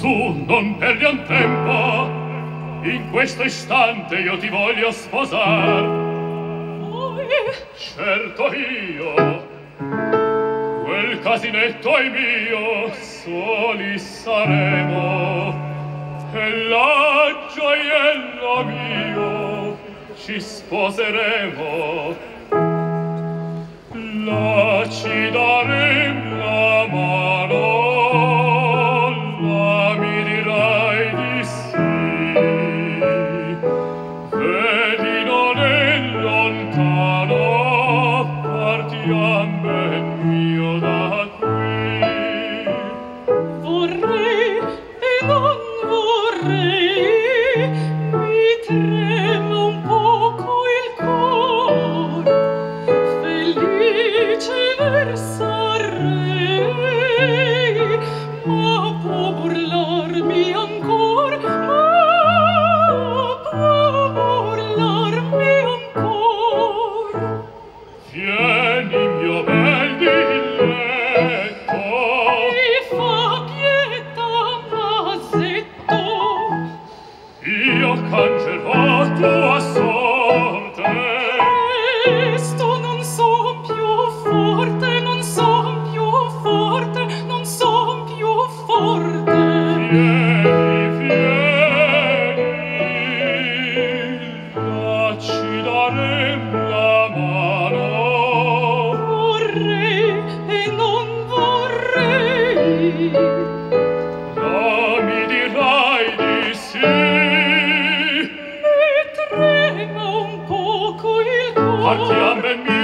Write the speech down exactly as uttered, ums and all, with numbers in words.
Su, non perdiam tempo, in questo istante io ti voglio sposar. Voi? Certo io, quel casinetto è mio, soli saremo, e la gioiella mio ci sposeremo. La ci darem la mano, la mi dirai di sì. Vedi non è lontano, partiam ben mio da qui. Vorrei e non vorrei, mi trema un poco il cor, felice versarei, ma può burlarmi ancor, ma può burlarmi ancor. Vieni mio bel dilletto, Mi fa pietà, masetto, io cangerò tua sorte. presto non son più forte, non son più forte, non son più forte. Vieni, vieni, là ci darem la mano. Vorrei e non vorrei, La mi dirai di sì. mi trema un poco il cor. Partiam ben mio